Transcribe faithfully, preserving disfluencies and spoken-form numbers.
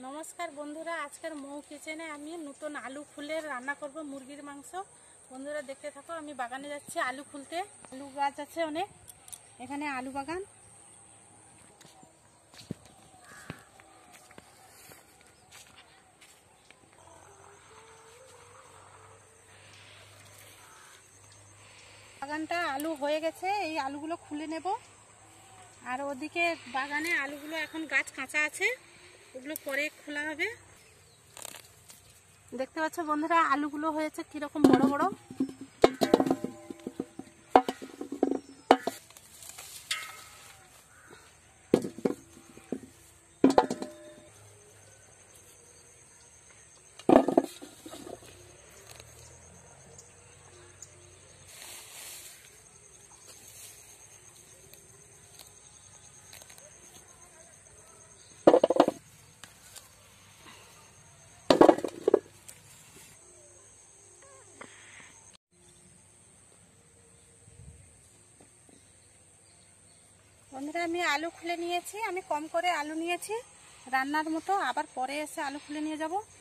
নমস্কার বন্ধুরা, আজকের মৌ কিচেনে আমি নতুন আলু ফুলের রান্না করব মুরগির মাংস। বন্ধুরা দেখতে থাকো। আমি বাগানে যাচ্ছি আলু খুলতে। আলু গাছ আছে অনেক, এখানে আলু বাগান। বাগানটা আলু হয়ে গেছে, এই আলুগুলো খুলে নেব। আর ওদিকে বাগানে আলুগুলো এখন গাছ কাঁচা আছে, ওগুলো পরে খোলা হবে। দেখতে পাচ্ছ বন্ধুরা, আলুগুলো হয়েছে কিরকম বড় বড়। বন্ধুরা আমি আলু খুলে নিয়েছি, আমি কম করে আলু নিয়েছি রান্নার মতো, আবার পরে এসে আলু খুলে নিয়ে যাব।